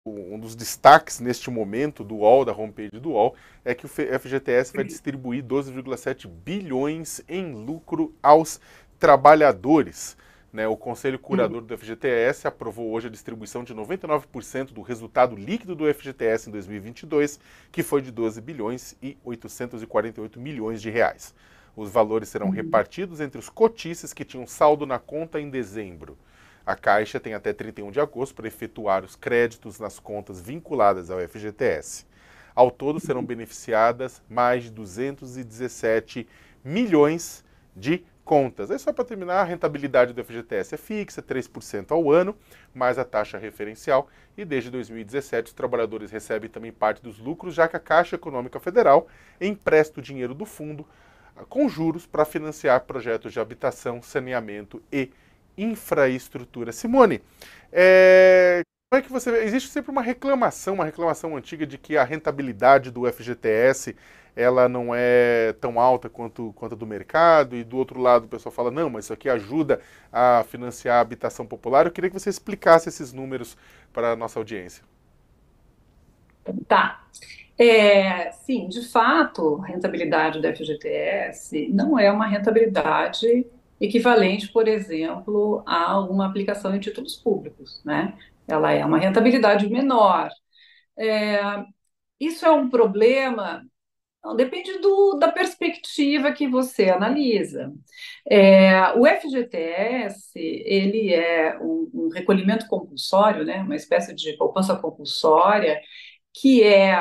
um dos destaques neste momento do UOL, da homepage do UOL, é que o FGTS vai distribuir 12,7 bilhões em lucro aos trabalhadores. Né? O Conselho Curador do FGTS aprovou hoje a distribuição de 99% do resultado líquido do FGTS em 2022, que foi de 12 bilhões e 848 milhões de reais. Os valores serão repartidos entre os cotistas que tinham saldo na conta em dezembro. A Caixa tem até 31 de agosto para efetuar os créditos nas contas vinculadas ao FGTS. Ao todo serão beneficiadas mais de 217 milhões de contas. Aí só para terminar, a rentabilidade do FGTS é fixa, 3% ao ano, mais a taxa referencial, e desde 2017 os trabalhadores recebem também parte dos lucros, já que a Caixa Econômica Federal empresta o dinheiro do fundo com juros para financiar projetos de habitação, saneamento e infraestrutura. Simone, como é que você vê? Existe sempre uma reclamação antiga de que a rentabilidade do FGTS ela não é tão alta quanto a do mercado, e do outro lado o pessoal fala, não, mas isso aqui ajuda a financiar a habitação popular. Eu queria que você explicasse esses números para a nossa audiência. Tá. Sim, de fato, a rentabilidade do FGTS não é uma rentabilidade equivalente, por exemplo, a uma aplicação em títulos públicos, né? Ela é uma rentabilidade menor. É, Isso é um problema. Não, depende da perspectiva que você analisa. O FGTS, ele é um recolhimento compulsório, né? Uma espécie de poupança compulsória, que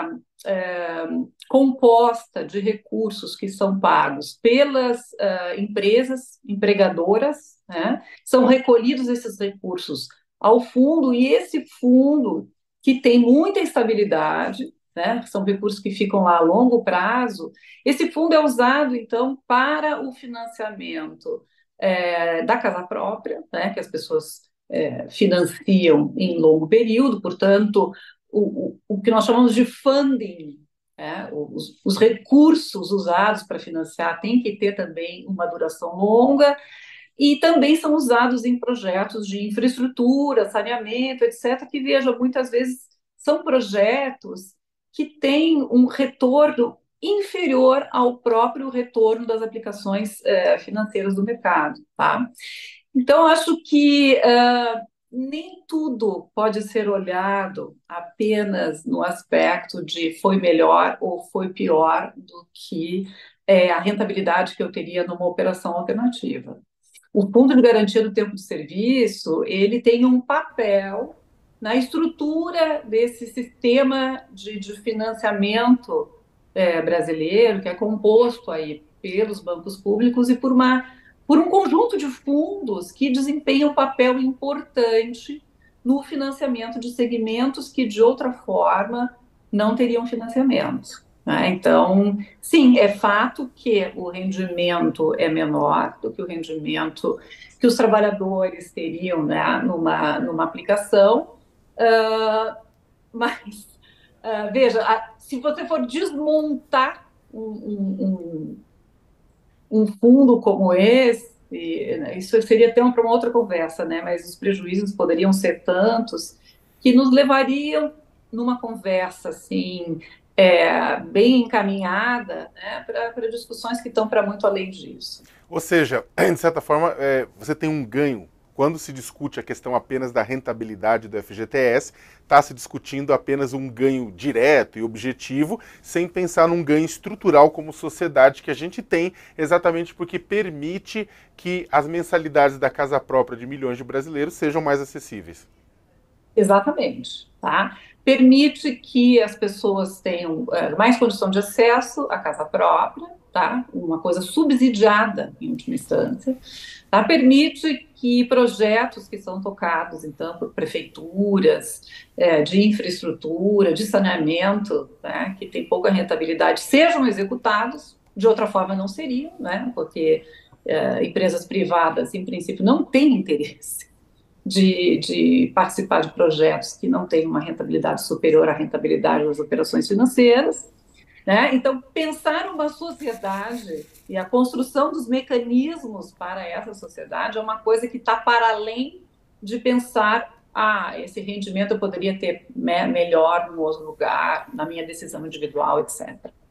é composta de recursos que são pagos pelas empresas empregadoras, né? São recolhidos esses recursos ao fundo, e esse fundo, que tem muita estabilidade, né? São recursos que ficam lá a longo prazo, esse fundo é usado, então, para o financiamento da casa própria, né? Que as pessoas financiam em longo período, portanto, o que nós chamamos de funding, os recursos usados para financiar têm que ter também uma duração longa, e também são usados em projetos de infraestrutura, saneamento, etc., que, veja, muitas vezes são projetos que têm um retorno inferior ao próprio retorno das aplicações financeiras do mercado, tá? Então, acho que nem tudo pode ser olhado apenas no aspecto de foi melhor ou foi pior do que a rentabilidade que eu teria numa operação alternativa. O Fundo de Garantia do Tempo de Serviço, ele tem um papel na estrutura desse sistema de financiamento brasileiro, que é composto aí pelos bancos públicos e por um conjunto de fundos que desempenham um papel importante no financiamento de segmentos que, de outra forma, não teriam financiamento, né? Então, sim, é fato que o rendimento é menor do que o rendimento que os trabalhadores teriam, né, numa aplicação, mas, veja, se você for desmontar um fundo como esse, isso seria tema para uma outra conversa, né? Mas os prejuízos poderiam ser tantos que nos levariam numa conversa assim bem encaminhada, né, para discussões que estão para muito além disso. Ou seja, de certa forma, você tem um ganho. Quando se discute a questão apenas da rentabilidade do FGTS, está se discutindo apenas um ganho direto e objetivo, sem pensar num ganho estrutural como sociedade que a gente tem, exatamente porque permite que as mensalidades da casa própria de milhões de brasileiros sejam mais acessíveis. Exatamente, tá? Permite que as pessoas tenham mais condição de acesso à casa própria, tá? Uma coisa subsidiada, em última instância, tá? Permite que projetos que são tocados, então, por prefeituras, de infraestrutura, de saneamento, né, que tem pouca rentabilidade, sejam executados, de outra forma não seriam, né? Porque empresas privadas, em princípio, não têm interesse de participar de projetos que não têm uma rentabilidade superior à rentabilidade das operações financeiras, né? Então, pensar uma sociedade e a construção dos mecanismos para essa sociedade é uma coisa que está para além de pensar esse rendimento eu poderia ter melhor em outro lugar, na minha decisão individual, etc.